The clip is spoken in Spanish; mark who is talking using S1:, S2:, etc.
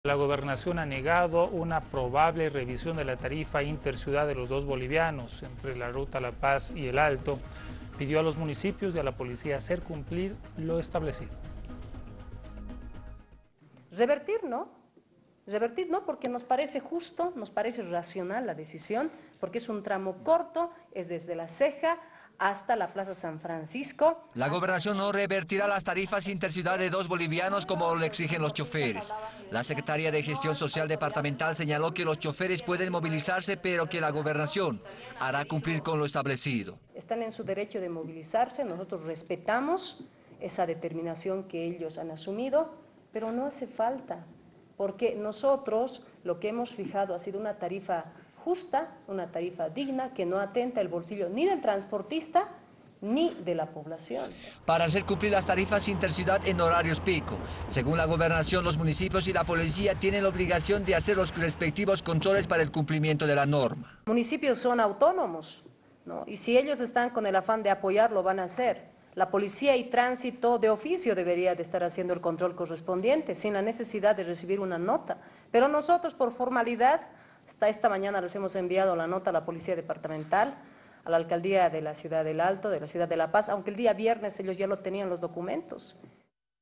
S1: La gobernación ha negado una probable revisión de la tarifa interciudad de los dos bolivianos entre la ruta La Paz y El Alto. Pidió a los municipios y a la policía hacer cumplir lo establecido.
S2: Revertir no, porque nos parece justo, nos parece racional la decisión, porque es un tramo corto, es desde La Ceja hasta la Plaza San Francisco.
S3: La gobernación no revertirá las tarifas interciudad de dos bolivianos como lo exigen los choferes. La secretaria de Gestión Social Departamental señaló que los choferes pueden movilizarse, pero que la gobernación hará cumplir con lo establecido.
S2: Están en su derecho de movilizarse, nosotros respetamos esa determinación que ellos han asumido, pero no hace falta, porque nosotros lo que hemos fijado ha sido una tarifa justa, una tarifa digna, que no atenta el bolsillo ni del transportista ni de la población.
S3: Para hacer cumplir las tarifas interciudad en horarios pico, según la gobernación, los municipios y la policía tienen la obligación de hacer los respectivos controles para el cumplimiento de la norma.
S2: Los municipios son autónomos, ¿no? Y si ellos están con el afán de apoyar, lo van a hacer. La policía y tránsito de oficio debería de estar haciendo el control correspondiente, sin la necesidad de recibir una nota. Pero nosotros, por formalidad, hasta esta mañana les hemos enviado la nota a la Policía Departamental, a la Alcaldía de la Ciudad del Alto, de la Ciudad de La Paz, aunque el día viernes ellos ya lo tenían los documentos.